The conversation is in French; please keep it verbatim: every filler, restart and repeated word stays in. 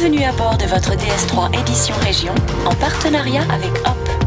Bienvenue à bord de votre D S trois Édition Région en partenariat avec Hop.